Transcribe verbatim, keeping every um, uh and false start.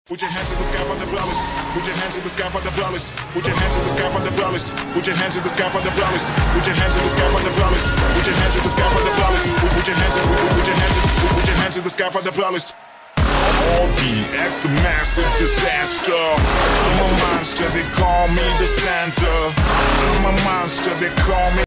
Put your hands in the sky for the brothers. Put your hands in the sky for the brothers. Put your hands in the sky for the brothers. Put your hands in the sky for the brothers. Put your hands in the sky for the brothers. Put your hands in the sky for the brothers. Put your hands in, put your hands in, put your hands in the sky for the brothers. Augie, X the massive disaster. I'm a monster, they call me the Santa. I'm a monster, they call me